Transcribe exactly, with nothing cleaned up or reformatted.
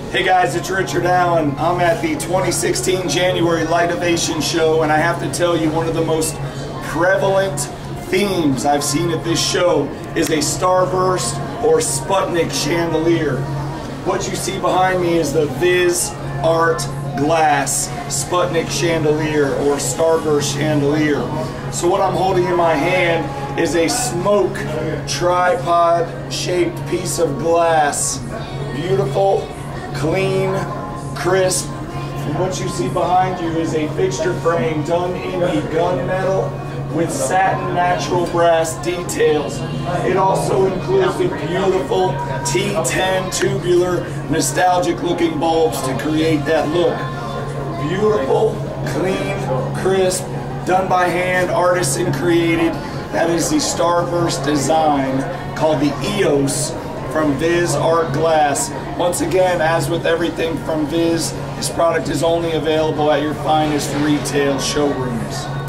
Hey guys, it's Richard Allen. I'm at the twenty sixteen January Lightovation Show, and I have to tell you, one of the most prevalent themes I've seen at this show is a starburst or Sputnik chandelier. What you see behind me is the Viz Art Glass Sputnik chandelier or starburst chandelier. So what I'm holding in my hand is a smoke tripod shaped piece of glass. Beautiful, clean, crisp. And what you see behind you is a fixture frame done in the gunmetal with satin natural brass details. It also includes the beautiful T ten tubular nostalgic looking bulbs to create that look. Beautiful, clean, crisp, done by hand, artisan created. That is the starburst design called the E O S from Viz Art Glass. Once again, as with everything from Viz, this product is only available at your finest retail showrooms.